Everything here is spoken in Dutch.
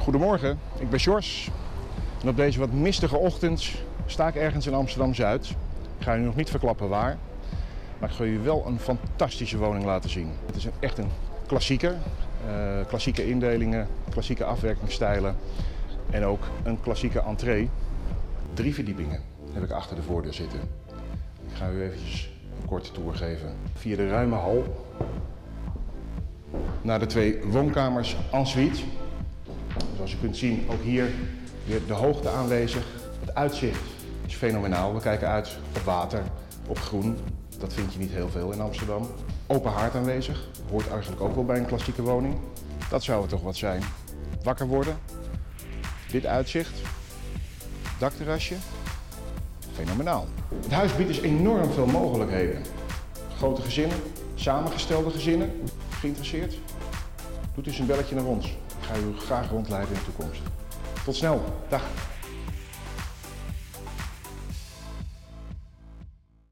Goedemorgen, ik ben Sjors en op deze wat mistige ochtend sta ik ergens in Amsterdam-Zuid. Ik ga u nog niet verklappen waar, maar ik ga u wel een fantastische woning laten zien. Het is echt een klassieker, klassieke indelingen, klassieke afwerkingsstijlen en ook een klassieke entree. 3 verdiepingen heb ik achter de voordeur zitten. Ik ga u eventjes een korte tour geven via de ruime hal naar de 2 woonkamers en suite. Zoals u kunt zien, ook hier weer de hoogte aanwezig. Het uitzicht is fenomenaal. We kijken uit op water, op groen. Dat vind je niet heel veel in Amsterdam. Open haard aanwezig. Hoort eigenlijk ook wel bij een klassieke woning. Dat zou het toch wat zijn. Wakker worden. Dit uitzicht. Dakterrasje. Fenomenaal. Het huis biedt dus enorm veel mogelijkheden. Grote gezinnen, samengestelde gezinnen. Geïnteresseerd? Doet dus een belletje naar ons. Ik ga u graag rondleiden in de toekomst. Tot snel. Dag.